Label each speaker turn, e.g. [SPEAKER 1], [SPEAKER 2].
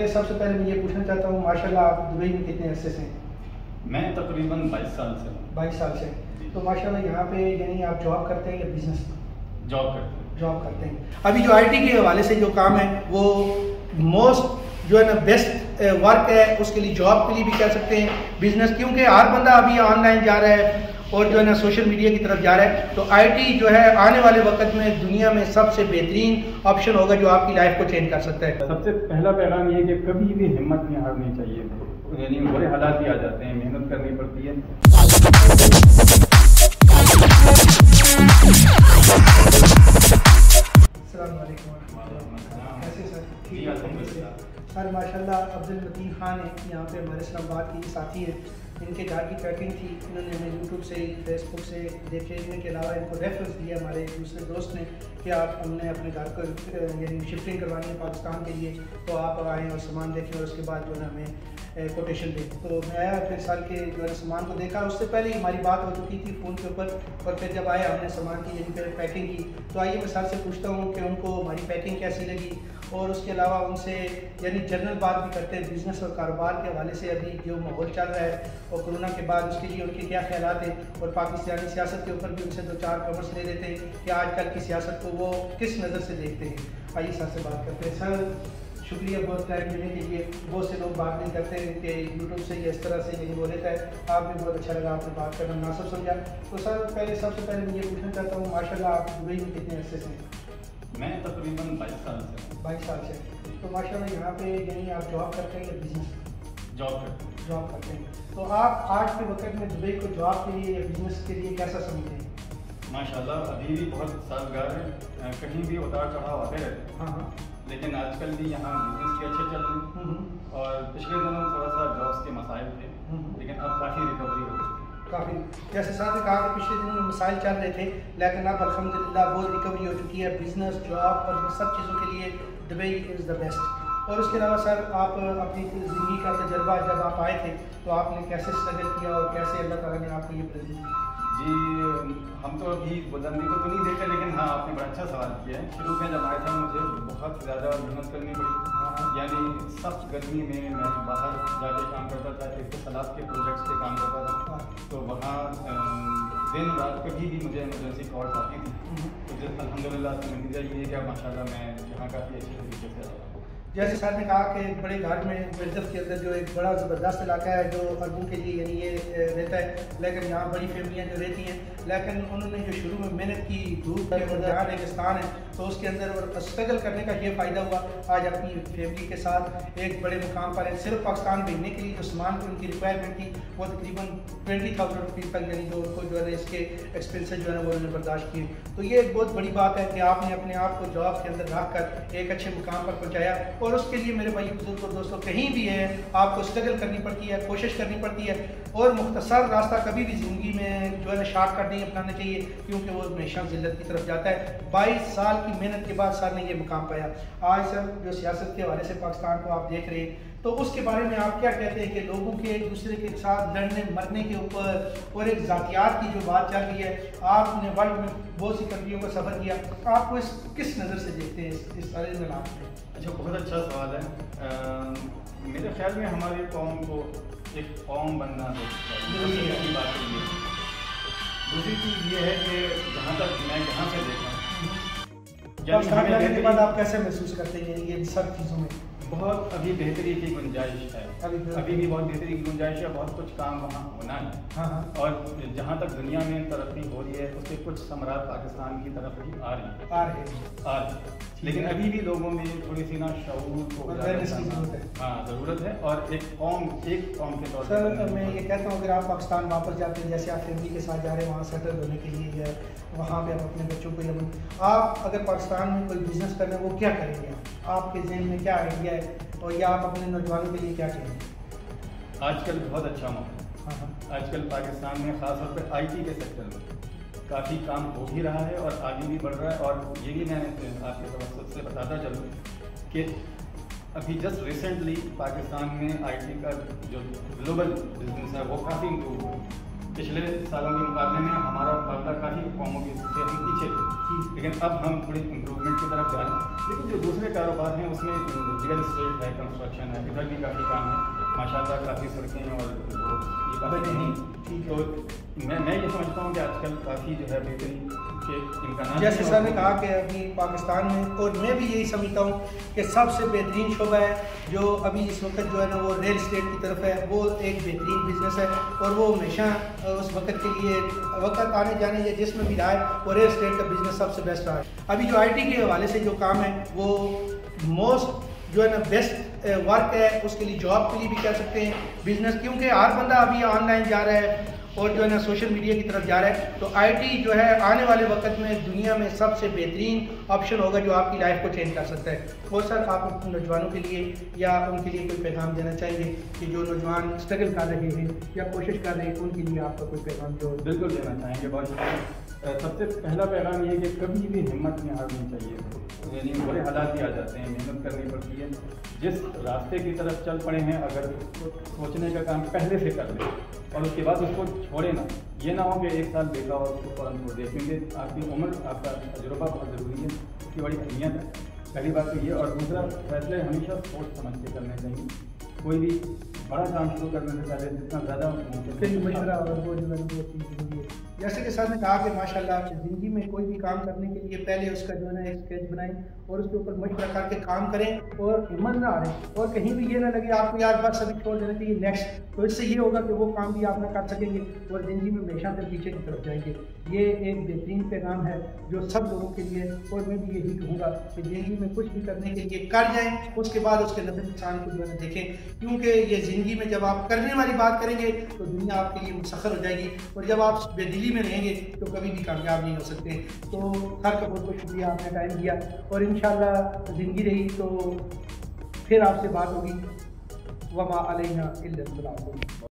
[SPEAKER 1] सबसे पहले मैं ये पूछना चाहता हूँ, माशाल्लाह आप दुबई में कितने अरसे से हैं?
[SPEAKER 2] मैं तकरीबन 22 साल से हूँ।
[SPEAKER 1] 22 साल से। तो माशाल्लाह यहाँ पे यानी आप जॉब करते हैं या बिजनेस? जॉब करते हैं। अभी जो आईटी के हवाले से जो काम है वो मोस्ट जो है ना बेस्ट वर्क है, उसके लिए जॉब के लिए भी कह सकते हैं, बिजनेस, क्योंकि हर बंदा अभी ऑनलाइन जा रहा है और जो है ना सोशल मीडिया की तरफ जा रहा है। तो आईटी जो है आने वाले वक्त में दुनिया में सबसे बेहतरीन ऑप्शन होगा जो आपकी लाइफ को चेंज कर सकता है।
[SPEAKER 2] सबसे पहला पैगाम ये कि कभी भी हिम्मत नहीं हारनी चाहिए, यानी बुरे हालात भी आ जाते हैं, मेहनत करनी पड़ती है।
[SPEAKER 1] अस्सलाम वालेकुम। कैसे सर? ठीक है सर। माशाल्लाह अब्दुल मतीन खान है, यहाँ पे हमारे इस्लामाबाद के साथी हैं। इनके घर की पैकिंग थी, इन्होंने हमें यूट्यूब से फेसबुक से देखने के अलावा इनको रेफरेंस दिया हमारे दूसरे दोस्त ने कि आप हमने अपने घर को यानी शिफ्टिंग करवानी है पाकिस्तान के लिए, तो आप आएँ और सामान देखें और उसके बाद जो है हमें कोटेशन दें। तो मैं आया, फिर साल के जो है सामान को देखा, उससे पहले ही हमारी बात हो चुकी थी फ़ोन के ऊपर, और फिर जब आया हमने सामान की यानी फिर पैकिंग की। तो आइए मैं सर से पूछता हूँ कि उनको हमारी पैकिंग कैसी लगी, और उसके अलावा उनसे यानी जनरल बात भी करते हैं बिज़नेस और कारोबार के हवाले से, अभी जो माहौल चल रहा है और कोरोना के बाद उसके लिए उनके क्या ख्यालात हैं, और पाकिस्तानी सियासत के ऊपर भी उनसे 2-4 कमेंट्स ले लेते हैं कि आजकल की सियासत को वो किस नज़र से देखते हैं। आइए सर से बात करते हैं। सर शुक्रिया बहुत टाइम देने के लिए। बहुत से लोग बात नहीं करते हैं कि यूट्यूब से या इस तरह से यही वो रहता है, आप भी बहुत अच्छा लगा आपने बात करना मुनासिब समझा। तो सर सबसे पहले मैं ये पूछना चाहता हूँ, माशाल्लाह आप दुबई में कितने अरसे से हैं?
[SPEAKER 2] मैं तकरीबन 22 साल से हूँ।
[SPEAKER 1] 22 साल से। तो माशाल्लाह यहाँ पे यानी आप जॉब करते हैं या बिजनेस? जॉब करते हैं। तो आप आज के वक्त में दुबई को जॉब के लिए या बिजनेस के लिए कैसा समझते हैं?
[SPEAKER 2] माशाल्लाह अभी भी बहुत साजगार है, कहीं भी उतार चढ़ाव आते रहते हैं।
[SPEAKER 1] हाँ,
[SPEAKER 2] लेकिन आजकल भी यहाँ बिजनेस के अच्छे चल रहे हैं, और पिछले दिनों थोड़ा सा जॉब्स के मसाइल थे, लेकिन अब काफ़ी रिकवरी हो चुकी है।
[SPEAKER 1] काफ़ी, जैसे सर ने कहा कि पिछले दिनों में मसाइल चल रहे थे, लेकिन अब अल्हम्दुलिल्लाह बहुत रिकवरी हो चुकी है। बिजनेस, जॉब और सब चीज़ों के लिए दुबई इज़ द बेस्ट। और उसके अलावा सर आप अपनी ज़िंदगी का तजर्बा, जब आप आए थे तो आपने कैसे स्ट्रगल किया और कैसे अल्लाह ताला ने आपको ये बुलंदी दी?
[SPEAKER 2] जी, हम तो अभी बुलंदी को तो नहीं देखते, लेकिन हाँ आपने बड़ा अच्छा सवाल किया है। शुरू में जब आया था मुझे बहुत ज़्यादा मेहनत करनी पड़ी, यानी सब गर्मी में मैं बाहर जाके काम करता था, एक तो सलाद के प्रोजेक्ट्स पे काम करता था, तो वहाँ दिन रात कभी भी मुझे इमरजेंसी कॉल्स आती थी। तो अल्हम्दुलिल्लाह से नतीजा ये है कि माशाल्लाह मैं यहाँ काफ़ी अच्छे तरीके से रहा।
[SPEAKER 1] जैसे सर ने कहा कि एक बड़े घर में मिर्जफ के अंदर जो एक बड़ा ज़बरदस्त इलाका है जो अरबों के लिए यानी ये रहता है, लेकिन यहाँ बड़ी फैमिलियाँ जो रहती हैं, लेकिन उन्होंने जो शुरू में मेहनत की, धूप जहाँ रेगिस्तान है तो उसके अंदर स्ट्रगल करने का ये फ़ायदा हुआ, आज अपनी फैमिली के साथ एक बड़े मुकाम पर है। सिर्फ पाकिस्तान भेजने के लिए जो सामान की उनकी रिक्वायरमेंट थी वो तकरीबन 20,000 रुपीज़ तक, यानी जो उनको जो है ना इसके एक्सपेंसेस जो है ना वो उन्होंने बर्दाश्त किए। तो ये एक बहुत बड़ी बात है कि आपने अपने आप को जॉब के अंदर रख कर एक अच्छे मुकाम पर पहुँचाया, और उसके लिए मेरे भाई बुजुर्ग और दोस्तों कहीं भी है आपको स्ट्रगल करनी पड़ती है, कोशिश करनी पड़ती है, और मुख्तसर रास्ता कभी भी ज़िंदगी में जो है ना शॉर्टकट नहीं अपनाना चाहिए, क्योंकि वो हमेशा जिल्लत की तरफ जाता है। 22 साल की मेहनत के बाद सर ने ये मुकाम पाया। आज सर जो सियासत के हवाले से पाकिस्तान को आप देख रहे हैं, तो उसके बारे में आप क्या कहते हैं कि लोगों के एक दूसरे के साथ लड़ने मरने के ऊपर और एक ज़ातियात की जो बात चल रही है, आपने वर्ल्ड में बहुत सी कंट्रियों का सफ़र किया, आपको इस किस नज़र से देखते हैं इस सारे इल्ज़ाम में?
[SPEAKER 2] अच्छा, बहुत अच्छा सवाल है। मेरे ख्याल में हमारी कौम को एक कौम बनना चाहिए, बात है ये। दूसरी चीज़ ये है कि जहाँ तक मैं यहाँ से देखा
[SPEAKER 1] के बाद आप कैसे महसूस करते हैं ये सब चीज़ों में?
[SPEAKER 2] बहुत अभी बेहतरी की गुंजाइश है, अभी भी बहुत बेहतरी की गुंजाइश है, बहुत कुछ काम वहाँ होना है।
[SPEAKER 1] हाँ।
[SPEAKER 2] और जहाँ तक दुनिया में तरक्की हो रही है उसके कुछ समरात पाकिस्तान की तरफ भी आ रही है। लेकिन अभी भी लोगों में थोड़ी सी ना शऊर को ज़रूरत है, और एक कौम के तौर पर
[SPEAKER 1] मैं ये कहता हूँ अगर आप पाकिस्तान वापस जाते हैं, जैसे आप फैमिली के साथ जा रहे हैं वहाँ सेटल होने के लिए, या वहाँ पे आप अपने बच्चों को आप अगर पाकिस्तान में कोई बिजनेस करना है वो क्या करेंगे? आपके जहन में क्या आइडिया है, और या आप अपने नौजवानों के लिए क्या कहेंगे?
[SPEAKER 2] आजकल बहुत अच्छा मौका है। आजकल पाकिस्तान में ख़ासतौर पर IT के सेक्टर में काफ़ी काम हो भी रहा है और आगे भी बढ़ रहा है। और ये भी मैं आपके तवज्जुह से बताता चलूँ कि अभी जस्ट रिसेंटली पाकिस्तान में IT का जो ग्लोबल बिजनेस है वो काफ़ी इम्प्रूव हुआ। पिछले सालों के मुकाबले में हमारा मुकाबला काफ़ी कौमों के से हम पीछे थे, लेकिन अब हम थोड़ी इम्प्रूवमेंट की तरफ जा रहे हैं। लेकिन जो दूसरे कारोबार हैं उसमें रियल इस्टेट है, कंस्ट्रक्शन है, इधर भी काफ़ी काम है माशाल्लाह, काफ़ी सड़कें और ये काफ़ी नहीं। तो मैं ये समझता हूँ कि आजकल काफ़ी जो है बेहतरीन के इम्कान,
[SPEAKER 1] जैसे सर ने कहा कि अभी पाकिस्तान में, और मैं भी यही समझता हूँ कि सबसे बेहतरीन शोबा है जो अभी इस वक्त जो है ना वो रियल इस्टेट की तरफ है। वो एक बेहतरीन बिजनेस है और वो हमेशा उस वक्त के लिए वक्त आने जाने या जिसमें भी रहा है वो रियल इस्टेट का बिजनेस सबसे बेस्ट रहा है। अभी जो IT के हवाले से जो काम है वो मोस्ट जो है ना बेस्ट वर्क है, उसके लिए जॉब के लिए भी कह सकते हैं बिजनेस, क्योंकि हर बंदा अभी ऑनलाइन जा रहा है और जो है ना सोशल मीडिया की तरफ जा रहा है। तो IT जो है आने वाले वक्त में दुनिया में सबसे बेहतरीन ऑप्शन होगा जो आपकी लाइफ को चेंज कर सकता है। और सर आप नौजवानों के लिए या उनके लिए कोई पैगाम देना चाहेंगे कि जो नौजवान स्ट्रगल कर रहे हैं या कोशिश कर रहे हैं, उनके लिए आपका कोई पैगाम जो?
[SPEAKER 2] बिल्कुल देना चाहेंगे, बहुत शुक्रिया। सबसे पहला पैगाम ये कि कभी भी हिम्मत नहीं हारनी चाहिए, यानी बुरे हालात भी आ जाते हैं, मेहनत करनी पड़ती है। जिस रास्ते की तरफ चल पड़े हैं अगर सोचने का काम पहले से कर ले और उसके बाद उसको छोड़े ना, ये ना हो कि एक साल देखा और उसको फौरन छोड़ दे, क्योंकि आपकी उम्र, आपका तजुर्बा बहुत ज़रूरी है, उसकी बड़ी अहमियत है। पहली बात तो ये, और दूसरा फैसले हमेशा सोच समझ के करने चाहिए। कोई भी बड़ा काम शुरू करने से पहले जितना ज़्यादा
[SPEAKER 1] मशवरा और वो ज़रूरी है। जैसे कि सर ने कहा कि माशाल्लाह ज़िंदगी में कोई भी काम करने के लिए पहले उसका जो है ना एक स्केच बनाएं और उसके ऊपर मशवरा करके काम करें और हिम्मत ना हारें, और कहीं भी ये ना लगे आपको यार बस अभी छोड़ देना चाहिए नेक्स्ट, तो इससे ये होगा कि वो काम भी आप ना कर सकेंगे और ज़िंदगी में हमेशा फिर पीछे की तरफ जाएंगे। ये एक बेहतरीन पैगाम है जो सब लोगों के लिए, और मैं भी यही कहूँगा कि ज़िंदगी में कुछ भी करने के लिए कर जाएँ, उसके बाद उसके नफ़े नुकसान को जो है देखें, क्योंकि ये ज़िंदगी में जब आप करने वाली बात करेंगे तो दुनिया आपके लिए मुसख्खर हो जाएगी, और जब आप बेदिली में रहेंगे तो कभी भी कामयाब नहीं हो सकते। तो हर का बहुत बहुत शुक्रिया, आपने टाइम दिया, और इंशाल्लाह ज़िंदगी रही तो फिर आपसे बात होगी। वमा अलैना इल्लल बलाग।